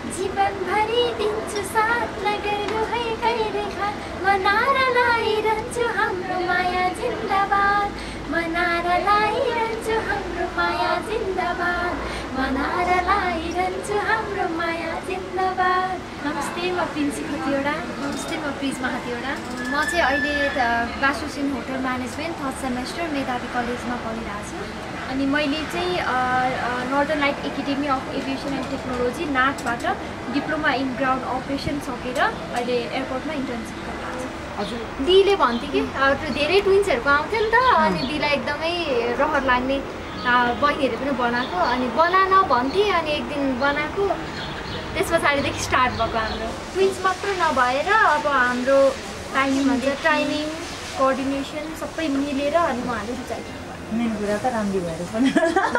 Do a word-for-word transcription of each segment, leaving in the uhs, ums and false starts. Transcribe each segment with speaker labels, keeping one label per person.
Speaker 1: जीवनभरि दिन्छु साथ लगेर है कहिले खा मनाएर लाइरहन्छु हाम्रो माया जिन्दाबाद मनाएर लाइरहन्छु हाम्रो माया जिन्दाबाद मनाएर लाइरहन्छु हाम्रो माया जिन्दाबाद। नमस्ते, म प्रिन्सी खतिवडा।
Speaker 2: नमस्ते, म प्रिजमा खतिवडा।
Speaker 1: म चाहिँ अहिले graduation hotel management third semester Medhavi कलेजमा पढिरहेको छु।
Speaker 2: अनि मैले चाहिँ northern light academy of aviation and technology नाटबाट डिप्लोमा इन ग्राउन्ड अपरेसन सकेर अहिले एयरपोर्टमा इन्टर्नसिप गरिरहेको छु।
Speaker 1: हजुर, दिदीले भन्थे कि धेरै ट्विन्सहरूको आउँथ्यो नि त, अनि दिदीलाई एकदमै रहर लाग्ने बहिनीहरूले पनि बनाएको, अनि बनान भन्थे, अनि एक दिन बनाएको। त्यस पछाडिदेखि स्टार्ट भएको हाम्रो ट्विन्स मात्र नभएर अब हाम्रो टाइमिङ भन्छ टाइमिङ कोअर्डिनेसन सबै मिलेर अनि उहाँले रुचाइदिनु भयो।
Speaker 3: मेन कुरा त राम्री भएर पनि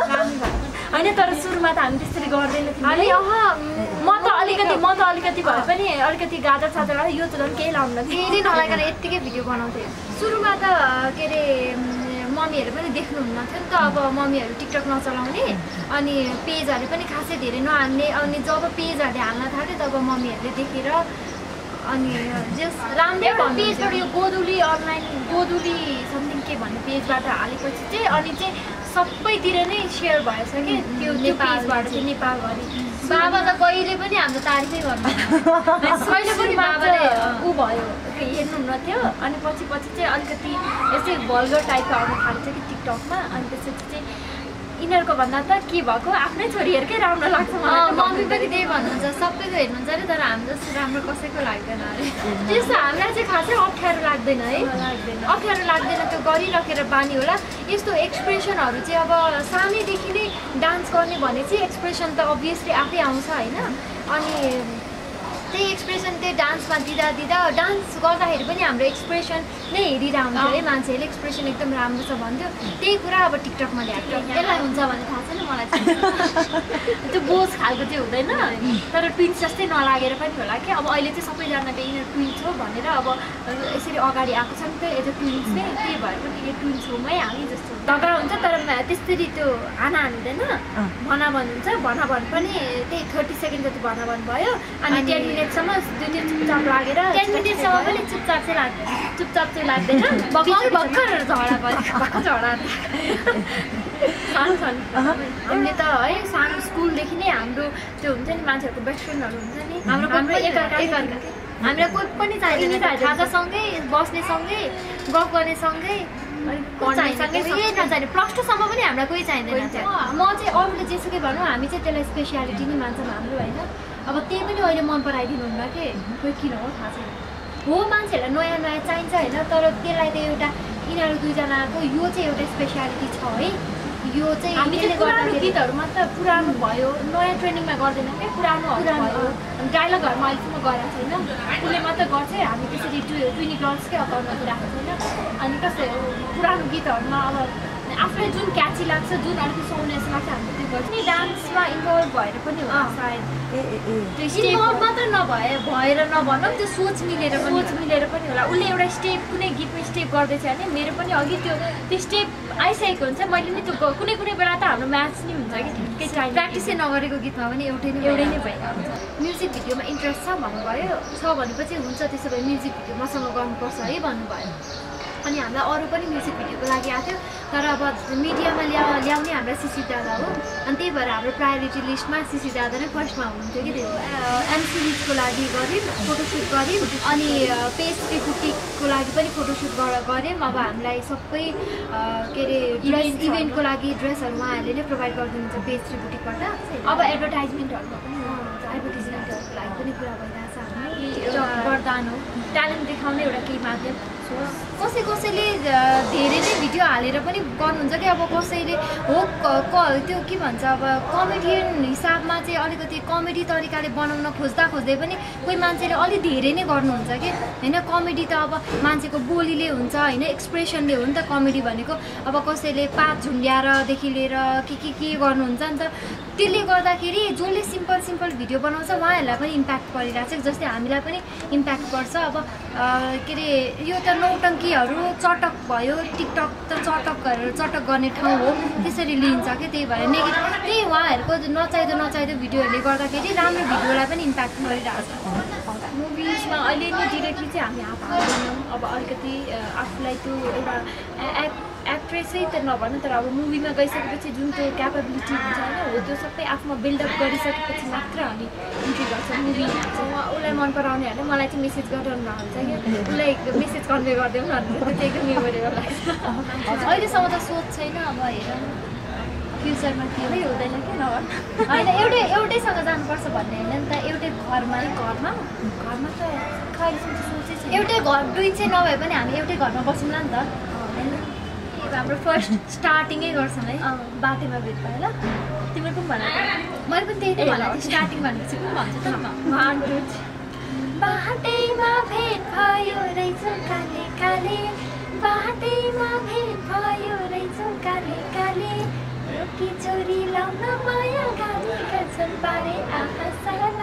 Speaker 2: होइन, तर सुरुमा त हामी त्यसरी गर्दैनौँ।
Speaker 1: अनि अह
Speaker 2: म त अलिकति म त अलिकति भए पनि अलिकति गाजर साजर यो त झन् केही लाउनु
Speaker 1: केही नलागेर यत्तिकै भिडियो बनाउँथ्यो। सुरुमा त के अरे मम्मीहरू पनि देख्नुहुन्न थियो नि त, अब मम्मीहरू टिकटक नचलाउने अनि पेजहरू पनि खासै धेरै नहाल्ने, अनि जब पेजहरूले हाल्न थाल्यो तब मम्मीहरूले देखेर अनि जस राम्रै
Speaker 2: पेजबाट यो गोदुली अनलाइन गोदुली समथिङ के भन्ने पेजबाट हालेपछि चाहिँ अनि चाहिँ सबैतिर नै सेयर भएछ कि त्यो पेजबाट चाहिँ नेपालभरि।
Speaker 1: बाबा त कहिले पनि हाम्रो तारिफै गर्नु
Speaker 2: कहिले पनि बाबाले ऊ भयो हेर्नुहुन्न थियो। अनि पछि पछि चाहिँ अलिकति यस्तै भल्गर टाइपको आउन थालेछ कि टिकटकमा। अनि त्यसपछि चाहिँ यिनीहरूको भन्दा त के भएको आफ्नै छोरीहरूकै राम्रो लाग्छ मलाई।
Speaker 1: मम्मी पनि त्यही भन्नुहुन्छ, सबैको हेर्नुहुन्छ अरे, तर हाम्रो जस्तो राम्रो कसैको लाग्दैन अरे।
Speaker 2: त्यस्तो हामीलाई चाहिँ खासै अप्ठ्यारो लाग्दैन है,
Speaker 1: लाग्दैन
Speaker 2: अप्ठ्यारो लाग्दैन। त्यो गरिराखेर बानी होला। यस्तो एक्सप्रेसनहरू चाहिँ अब सानैदेखि नै डान्स गर्ने भने चाहिँ एक्सप्रेसन त अभियसली आफै आउँछ होइन। अनि त्यही एक्सप्रेसन त्यही डान्समा दिँदा दिँदा डान्स गर्दाखेरि पनि हाम्रो एक्सप्रेसन नै हेरिरहन्छ है, मान्छेहरूले एक्सप्रेसन एकदम राम्रो छ भन्थ्यो। त्यही कुरा अब टिकटकमा ल्याएको त्यसलाई हुन्छ भने थाहा छैन मलाई चाहिँ। त्यो बोझ खालको चाहिँ हुँदैन, तर ट्विन्स जस्तै नलागेर पनि होला कि अब अहिले चाहिँ सबैजनाले यिनीहरू ट्विन्स हो भनेर अब यसरी अगाडि आएको छ नि त एज अ ट्विन्स नै, त्यही भएर पनि यो ट्विन्स होमै हामी जस्तो झगडा हुन्छ। तर त्यसरी त्यो हाना हान्दैन, भनाभन हुन्छ। भनाभन पनि त्यही थर्टी सेकेन्ड जति भनाभन भयो अनि टेन मिनटसम्म दुई तिन चुपचाप लागेर
Speaker 1: टेन मिनटसम्म पनि चुपचाप चाहिँ लाग्दैन,
Speaker 2: चुपचाप चाहिँ लाग्दैन।
Speaker 1: भर्खर भर्खर झगडा पऱ्यो,
Speaker 2: भर्खर झगडा सानो सानो हामीले त है सानो स्कुलदेखि नै हाम्रो त्यो हुन्छ नि मान्छेहरूको बेस्ट फ्रेन्डहरू हुन्छ नि,
Speaker 1: हाम्रो
Speaker 2: हाम्रो एकअर्का
Speaker 1: एकअर्का हामीलाई कोही पनि चाहिँदैन, खाजासँगै बस्ने सँगै गफ गर्ने सँगै सँगै यही नचाहिने। प्लस टूसम्म पनि हामीलाई कोही चाहिँदैन थियो। म चाहिँ अरूले जेसुकै भनौँ हामी चाहिँ त्यसलाई स्पेसियालिटी नै मान्छौँ हाम्रो होइन। अब त्यही पनि अहिले मन पराइदिनुहुन्न कि खोइ किन हो थाहा छैन। हो मान्छेहरूलाई नयाँ नयाँ चाहिन्छ होइन, तर त्यसलाई त एउटा यिनीहरू दुईजनाको यो चाहिँ एउटा स्पेसियालिटी छ है। यो चाहिँ
Speaker 2: हामी चाहिँ पुरानो गीतहरूमा त पुरानो भयो, नयाँ ट्रेनिङमा गर्दैन क्या, पुरानोहरू भयो। डायलगहरूमा अहिलेसम्म गरेको छैन, उसले मात्रै गर्छ। हामी त्यसरी टु ट्विनी गर्ल्सकै अकाउन्टमा राखेको छैन। अनि कस्तो पुरानो गीतहरूमा अब आफूलाई जुन क्याची लाग्छ, जुन अलिकति साउनेस लाग्छ हामीले त्यो गर्छ नि। डान्समा इन्भल्भ भएर पनि हो सायद,
Speaker 1: त्यो स्टेप मात्र नभए भएर नभनौँ, त्यो सोच मिलेर
Speaker 2: सोच मिलेर पनि होला। उसले एउटा स्टेप कुनै गीतमा स्टेप गर्दैछ भने मेरो पनि अघि त्यो त्यो स्टेप आइसकेको हुन्छ। मैले नि त्यो कुनै कुनै बेला त हाम्रो म्याच नै हुन्छ कि ठिकै टाइम
Speaker 1: प्र्याक्टिसै नगरेको गीतमा पनि एउटै नै
Speaker 2: एउटै नै भइरहेको हुन्छ।
Speaker 1: म्युजिक भिडियोमा इन्ट्रेस्ट छ भन्नुभयो, छ भनेपछि हुन्छ त्यसो भए म्युजिक भिडियो मसँग गर्नुपर्छ है भन्नुभयो। अनि हामीलाई अरू पनि म्युजिक भिडियोको लागि आएको थियो, तर अब मिडियामा ल्या ल्याउने हाम्रो सिसी दादा हो। अनि त्यही भएर हाम्रो प्रायोरिटी लिस्टमा सिसी दादा नै फर्स्टमा हुनुहुन्थ्यो कि त्यो एम सिरिजको लागि गऱ्यौँ, फोटोसुट गऱ्यौँ। अनि पेस्ट्री बुटिकको लागि पनि फोटोसुट गऱ्यौँ। अब हामीलाई सबै के अरे ड्रेस इभेन्टको लागि ड्रेसहरू उहाँहरूले नै प्रोभाइड गरिदिनुहुन्छ पेस्ट्री बुटिकबाट।
Speaker 2: अब एडभर्टाइजमेन्टहरूमा पनि
Speaker 1: एडभर्टिजमेन्टहरूको लागि पनि कुरा भइरहेछ हाम्रो
Speaker 2: एउटा वरदान हो, ट्यालेन्ट देखाउने एउटा केही माध्यम।
Speaker 1: कसै कसैले धेरै नै भिडियो हालेर पनि गर्नुहुन्छ कि अब कसैले हो क त्यो के भन्छ अब कमेडियन हिसाबमा चाहिँ अलिकति कमेडी तरिकाले बनाउन खोज्दा खोज्दै पनि कोही मान्छेले अलिक धेरै नै गर्नुहुन्छ कि होइन। कमेडी त अब मान्छेको बोलीले हुन्छ होइन, एक्सप्रेसनले हो नि त कमेडी भनेको। अब कसैले पात झुन्ड्याएरदेखि लिएर के के के गर्नुहुन्छ नि त, त्यसले गर्दाखेरि जसले सिम्पल सिम्पल भिडियो बनाउँछ उहाँहरूलाई पनि इम्प्याक्ट परिरहेको छ जस्तै हामीलाई पनि इम्प्याक्ट पर्छ अब के अरे यो त नौटङ्कीहरू चटक भयो टिकटक त चटक गरेर चटक गर्ने ठाउँ हो त्यसरी लिन्छ कि त्यही भएर नेगेटिभ त्यही उहाँहरूको नचाहिँदो नचाहिँदो भिडियोहरूले गर्दाखेरि राम्रो भिडियोलाई पनि इम्प्याक्ट गरिरहेको छ
Speaker 2: मुभिजमा अहिले नै डिरेक्टली चाहिँ हामी हात हाल्दैनौँ अब अलिकति आफूलाई त्यो एउटा एक्ट एक्ट्रेसै त नभन तर अब मुभीमा गइसकेपछि जुन त्यो क्यापेबिलिटी हुन्छ होइन हो त्यो सबै आफूमा बिल्डअप गरिसकेपछि मात्र हामी इन्ट्री गर्छ मुभी उहाँ उसलाई मन पराउनेहरूले मलाई चाहिँ मेसेज गरिरहनु हुन्छ क्या उसलाई मेसेज कन्भे गरिदिउँ न त्यो चाहिँ एकदम मेमोरेबल लाग्छ
Speaker 1: अहिलेसम्म त सोच छैन अब हेरौँ फ्युचरमा के
Speaker 2: केही हुँदैन कि नभन
Speaker 1: होइन एउटै एउटैसँग जानुपर्छ भन्ने होइन नि त एउटै घरमा
Speaker 2: घरमा घरमा त अहिलेसम्म सोचै छैन
Speaker 1: एउटै घर दुई चाहिँ नभए पनि हामी एउटै घरमा बसौँला नि त होइन हाम्रो फर्स्ट स्टार्टिङै गर्छौँ है
Speaker 2: बाटोमा भेट भयो ल तिम्रो पनि भन
Speaker 1: मैले पनि त्यही त भनेको थिएँ स्टार्टिङ भनेपछि कुन भन्छ त
Speaker 2: वान टू
Speaker 1: बाटैमा भेट भयो रहेछ काले काले बाटैमा भेट भयो रहेछ काले काले रोकी छोरी लाउन माया गाडी गर्छन् पारे आँखा सारा